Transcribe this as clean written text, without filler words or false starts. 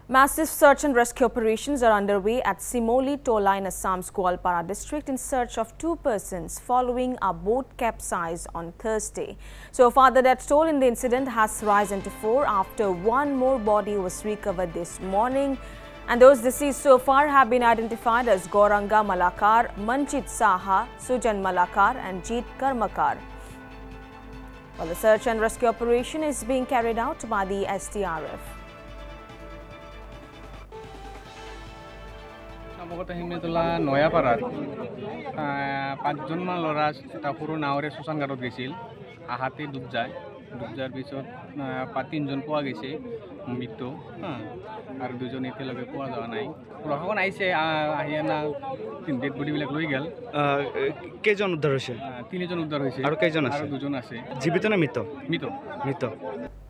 Massive search and rescue operations are underway at Simoli Tola in Assam's Goalpara district in search of 2 persons following a boat capsized on Thursday. So far, the death toll in the incident has risen to 4 after one more body was recovered this morning. And those deceased so far have been identified as Gauranga Malakar, Manchit Saha, Sujan Malakar and Jeet Karmakar. While the search and rescue operation is being carried out by the SDRF. নয়াপাড়াত পাঁচজনমান ল'ৰা এটা সৰু নাৱৰে শোষণ ঘাটত গৈছিল আহাতে ডুব যায় পিছত 3জন পোৱা গৈছে মৃত্যু আৰু 2জন এতিয়ালৈকে পোৱা যোৱা নাই প্ৰশাসন আহিছে আহি না ডেড বডিবিলাক লৈ গেল কেইজন উদ্ধাৰ হৈছে 3জন উদ্ধাৰ হৈছে আৰু কেইজন আছে আৰু 2জন আছে জীৱিত না মৃত মৃত মৃত